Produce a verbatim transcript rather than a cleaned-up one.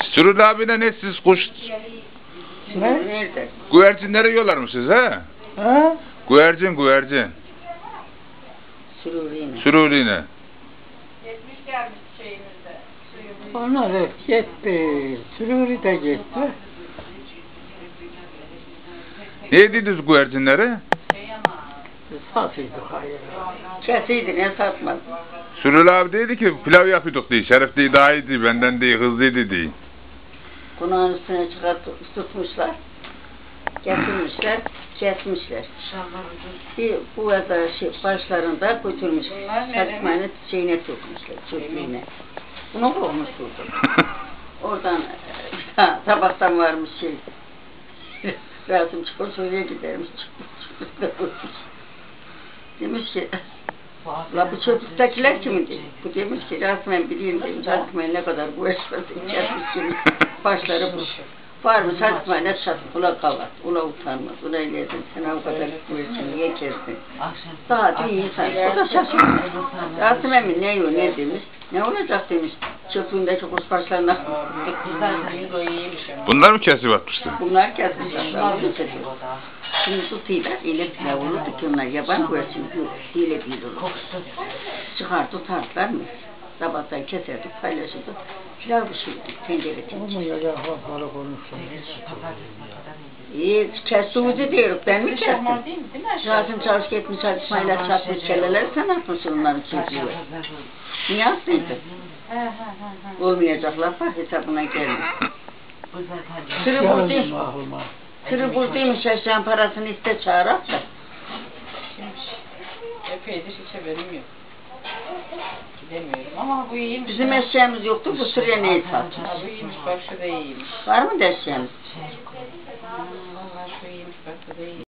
Sürül abine ne siz kuş Ne? Nerede? güvercinleri yiyorlar mı siz he? Ha? Güvercin güvercin. Süruriğine. Sürülüğüne. Onlar hep gitti. Süruri de gitti. Ne yediniz güvercinleri? Satıydı hayır. Kesiydi ne satmadı. Sürül abi dedi ki pilav yapıyorduk diye. Şerif diye daha iyiydi benden diye hızlıydı diye. Kunağın üstüne çıkartıp tutmuşlar. Getirmişler, kesmişler. Bir bu arada şey, başlarında götürmüşler. Saçmayla şeyine tutmuşlar, çöplüğüne. Bunu koymuşturdu. Oradan ta, tabaktan varmış şey. Rahatım çıkıyor, söyleye gidermiş. Demiş ki, la bu çöplüktekiler kimindi? Bu demiş ki, Rasmen bileyim demiş, Rasmen ne kadar bu esmersin, kesmiş demiş. Başları bu. Var mı satmayla sat, ula kavat, ula utanmaz, ula ilerden, sen o kadar güvercin niye kestin? Daha değil insan, o da şaşırmış. Rasim emin ne yiyor, ne demiş, ne olacak demiş, çöplüğündeki kuş başlarına. Bunlar mı kesip atmıştı? Bunlar kesmişler, bunu kesiyor. Şimdi tutuyla, ile pilav olurdu ki onlar yaban güvercin, hile değil olur. Çıkar tutardılar mı? Sabahtan keserdik, paylaşırdık. Pilav pişirdik, tencere tencere. Olmuyor ya, hala konuşuyor. İyi, kestiğimizi diyoruz, ben mi kestim? Rasim çalışıp gitmiş, çalışmayla çatmış kelleler, sen atmışsın onların çekiyor. Niye attıydın? Olmayacak laf var, hesabına gelmiş. Tırı buradayım. Tırı buradaymış, yaşayan parasını iste çağırak da. Epeydir hiç haberim yok. Gidemiyorum ama bu iyiymiş. Bizim eşyamız yoktu, bu sıraya neyi satmış? Bu iyiymiş, bak şu da iyiymiş. Var mı da eşyamız? Vallahi şu iyiymiş, bak şu da iyiymiş.